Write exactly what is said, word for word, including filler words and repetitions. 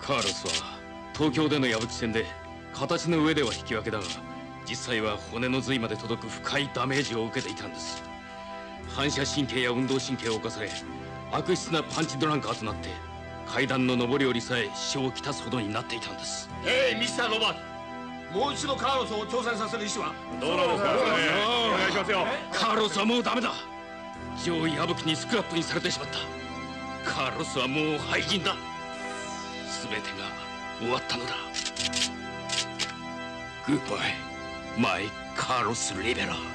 カーロスは東京での矢吹戦で形の上では引き分けだが、実際は骨の髄まで届く深いダメージを受けていたんです。反射神経や運動神経を侵され、悪質なパンチドランカーとなって階段の上り下りさえ支障をきたすほどになっていたんです。 ええ、ミスターロバート、もう一度カーロスを挑戦させる意思はどうなんですか。お願いしますよ。 カーロスはもうダメだ。上位矢吹にスクラップにされてしまった。カーロスはもう廃人だ。全てが終わったのだ。グッバイマイカーロス・リベラ。